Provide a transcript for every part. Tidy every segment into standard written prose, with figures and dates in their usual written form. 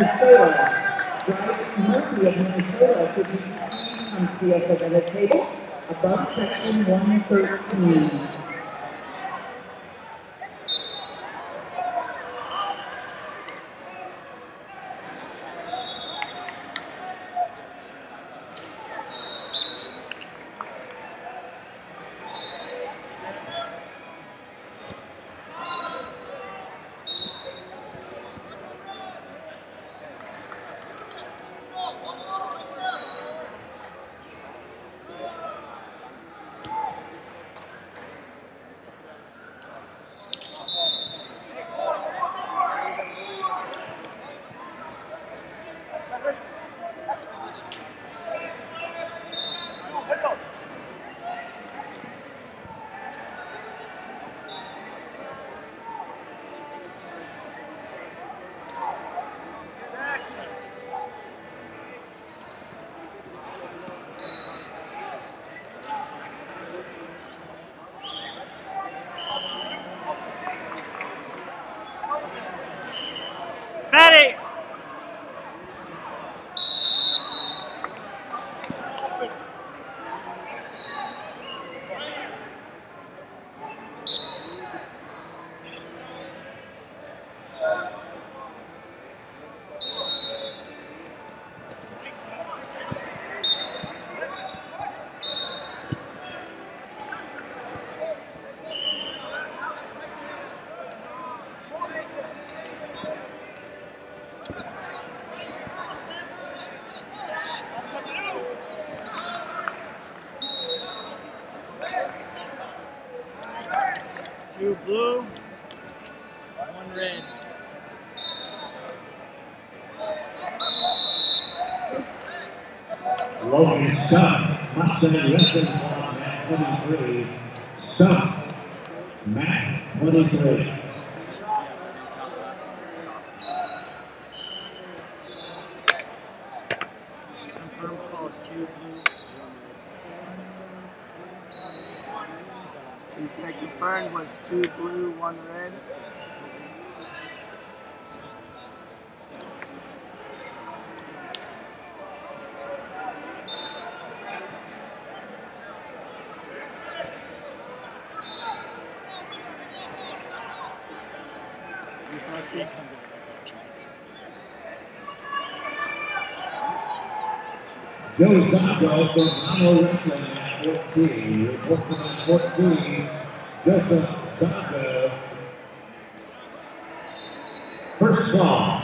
Minnesota. Bryce Murphy of Minnesota could be placed on CSO at the table above section 113. Patty! Two blue, one red. Logan Stuff, Mustang Western Ball, Matt 23. Stuff, Matt 23. Confirmed call is two blue. So you said confirmed was 2 blue, 1 red. This actually comes out of this section. Joe Zago from Hano Wrestling at 14. Reporting at 14, Joseph Zago. First call.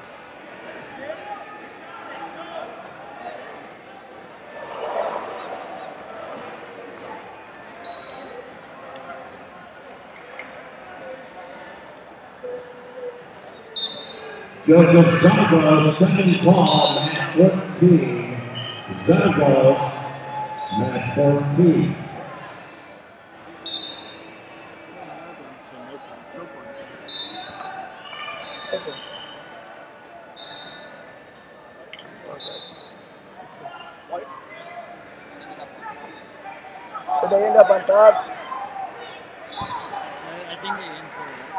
Joseph Zago, second call, Matt 14. Zago, Matt 14. Did they end up on top? I think they end for it.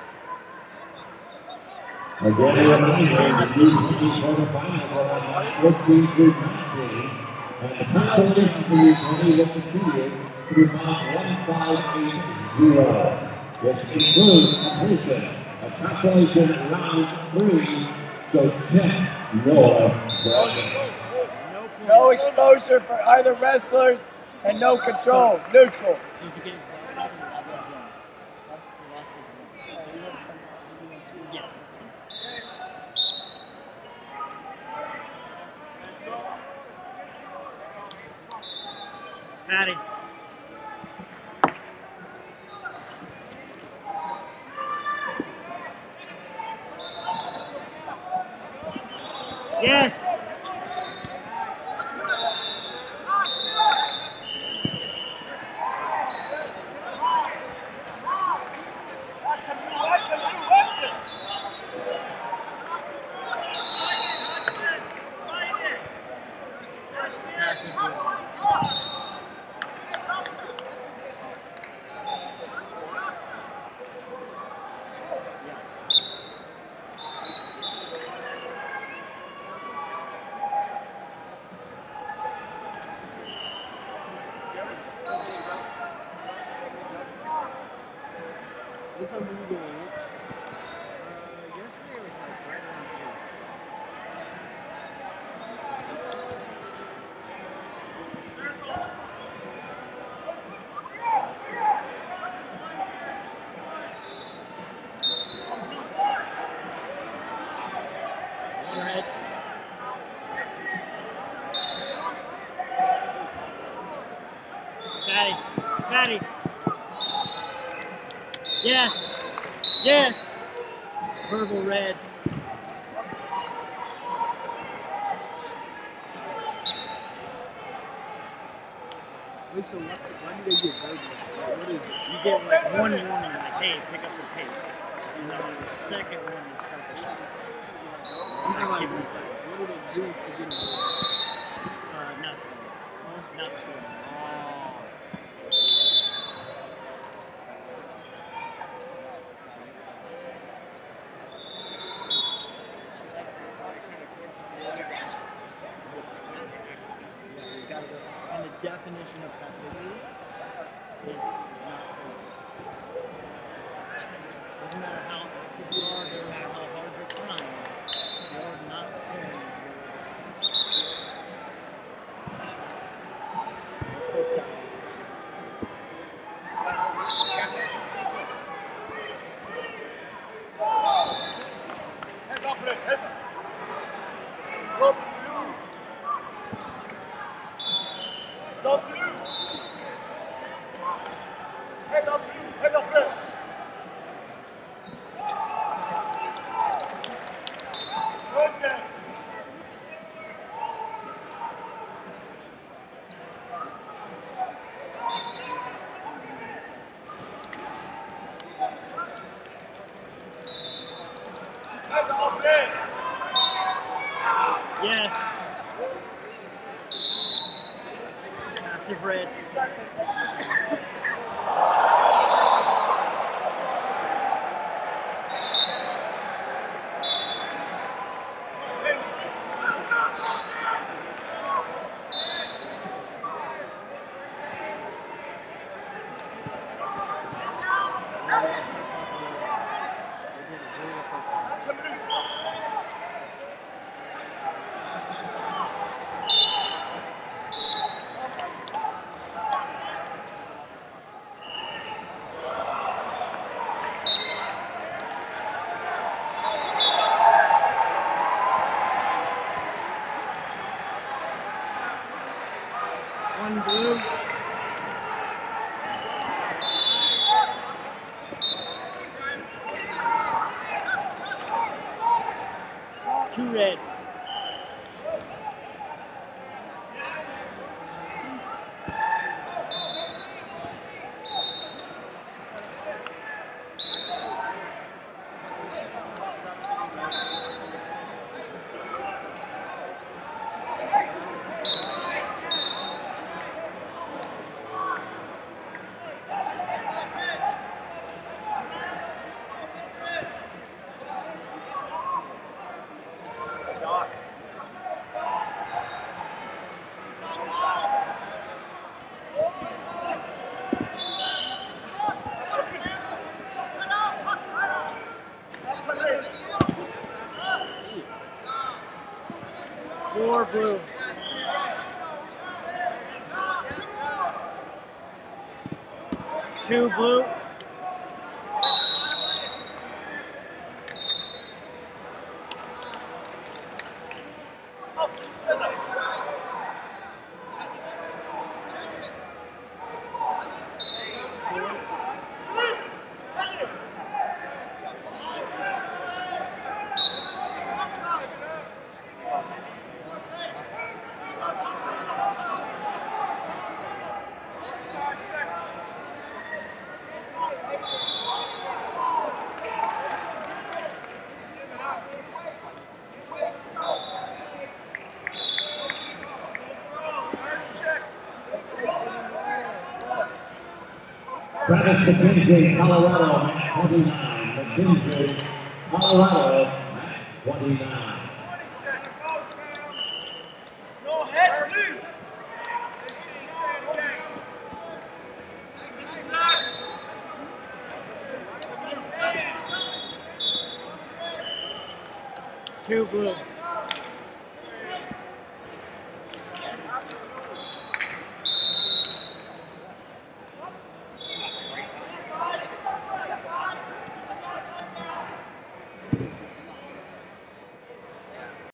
Again, a reminder, the D20 quarterfinals are on 14 through 19. And the consolation for D20 will continue through round 1580. This includes completion of consolation round 3. So check your bracket. No exposure for either wrestlers and no control. Neutral. Because you guys probably lost as well. You lost as well. Yeah. Patty. Yes. What time did you go in? Yesterday was like right around 2. Red. Fatty. Yes. Yes. Verbal red. Wait, so why do they get verbal? Like, what is it? You get like one warning, like, hey, pick up your pace. And then on the second one, you start the shot. These are like, Activity type. what do they do to get involved? Not scoring. Huh? Not scoring. And the definition of passivity is not scoring. Doesn't matter how active you are, doesn't matter how hard you're trying, you're not scoring. Fix that. Yes. Massive red. One blue. Two red. Four blue. Two blue. Travis McKenzie, Colorado, at 29. McKenzie, Colorado, at 29. Two blue.